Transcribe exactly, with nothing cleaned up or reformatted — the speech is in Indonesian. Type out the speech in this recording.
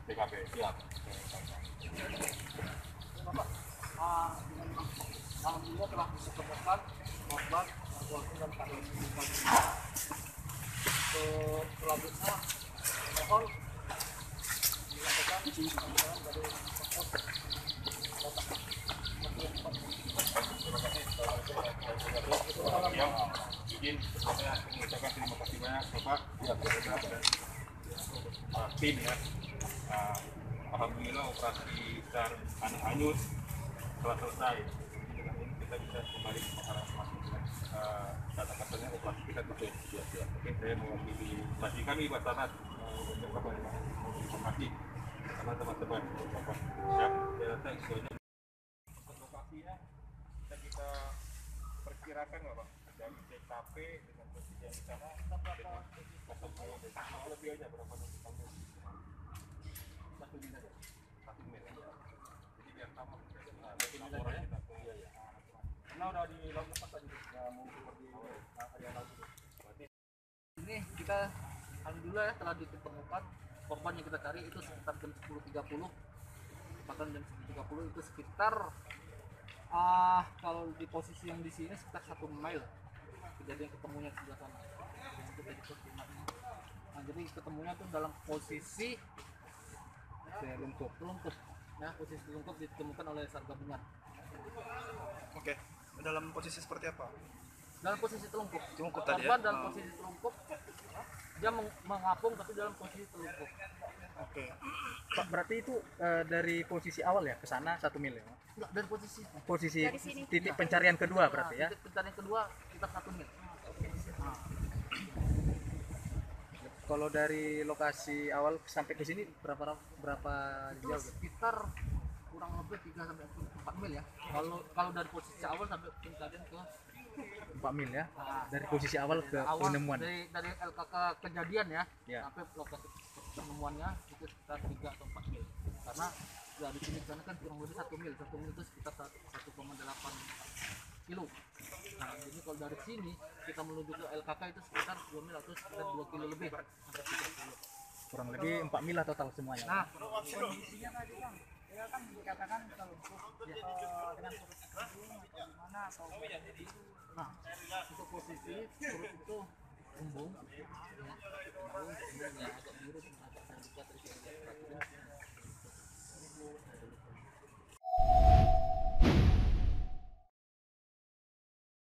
T K P. Siap. Bapak, ah, alhamdulillah telah ditemukan korban walaupun dan keadaan meninggal dunia. Untuk selanjutnya mohon dilakukan pemeriksaan dari pos. Yang izin sebelumnya mengucapkan terima kasih banyak Bapak ya kepada dan uh, tim ya. Uh, Alhamdulillah operasi SAR Anak Anyus telah selesai. Dengan ini kita bisa kembali ke arah masing-masing. Uh, kata-katanya operasi kita tutup. Ya, ya. Oke, saya mewakili masih kami Basarnas mengucapkan banyak terima kasih sama teman-teman Bapak. Ya, saya rasa itu aja. Lokasinya bisa kita perkirakan Bapak dari T K P dengan posisi yang di sana dengan ketemu lebihnya berapa nanti kamu satu mil aja satu mil aja jadi biar sama laporannya kita ke iya ya karena udah di laut lepas tadi nggak mau seperti area laut itu Ini kita alhamdulillah ya telah ditemukan korban yang kita cari itu sekitar jam sepuluh tiga puluh. Bahkan jam sepuluh tiga puluh itu sekitar ah kalau di posisi yang di sini sekitar satu mile kejadian ketemunya sebelah sana. Yang kita di posisi ini. Nah, jadi ketemunya tuh dalam posisi selungkup, telungkup. Ya, posisi telungkup ditemukan oleh SAR gabungan. Oke, dalam posisi seperti apa? Dalam posisi telungkup. Telungkup tadi ya? Korban dalam Oh. posisi telungkup. Dia meng- mengapung tapi dalam posisi telungkup. Oke. Pak, berarti itu eh, dari posisi awal ya ke sana satu mil ya? Enggak, dari posisi Posisi Dari sini. titik pencarian kedua berarti ya? Titik pencarian kedua sekitar satu mil. Nah, Kalau dari lokasi awal sampai ke sini berapa berapa itu jauh? sekitar kurang lebih tiga sampai empat mil ya. Kalau kalau dari posisi awal sampai pencarian ke empat mil ya? nah, Dari posisi awal ke awal penemuan. dari dari L K K kejadian ya, Ya. sampai lokasi penemuannya itu sekitar tiga atau empat mil. Karena dari sini ke sana kan kurang lebih satu mil, satu mil itu sekitar satu koma delapan kilo. Nah, jadi kalau dari sini kita menuju ke L K K itu sekitar dua mil atau sekitar dua kilo lebih sampai tiga kilo. Kurang lebih empat mil lah total semuanya. Nah, Kondisinya tadi bang, ya kan dikatakan telungkup ya. uh, dengan perut kembung atau gimana atau nah untuk posisi perut itu kembung, ya.